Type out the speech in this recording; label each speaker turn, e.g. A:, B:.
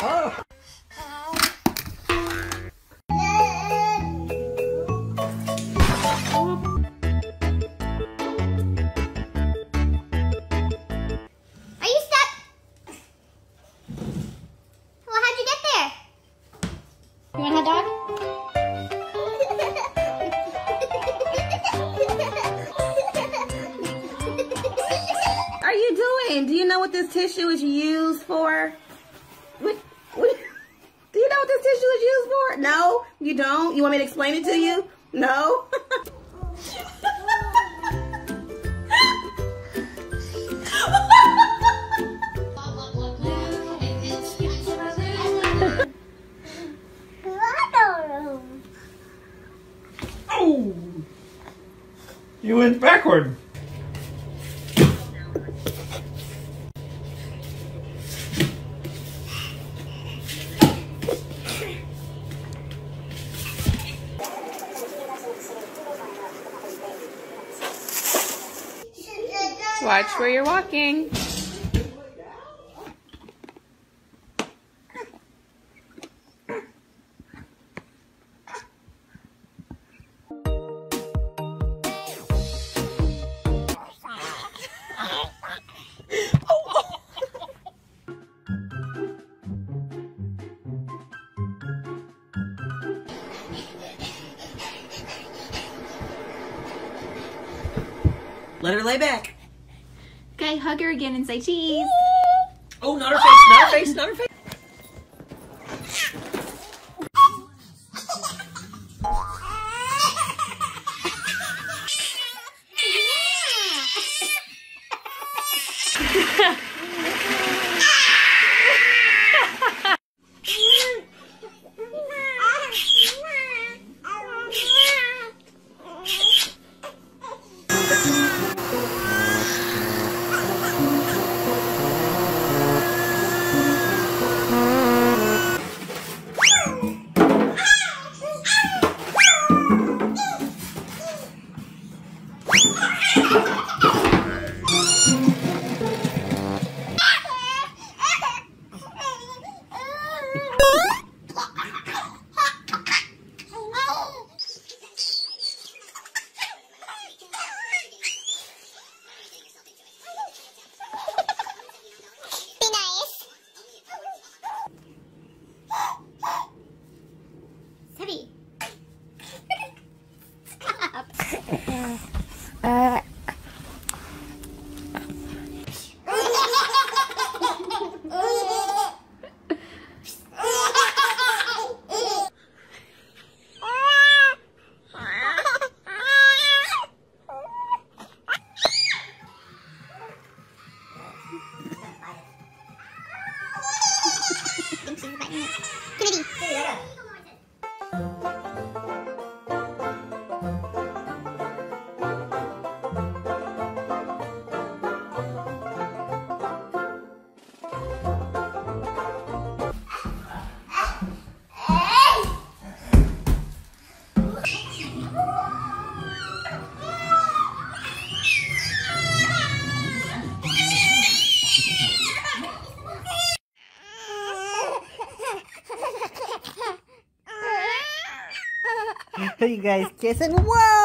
A: You want a hot dog?
B: What are you doing? Do you know what this tissue is used for? Do you know what this tissue is used for? No? You don't? You want me to explain it to you? No?
C: Oh! You went backward.
D: Watch where you're walking.
B: Let her lay back.
D: Okay, hug her again and say cheese.
C: Oh, not her face, not her face, not her face.
B: You guys kissing? Whoa!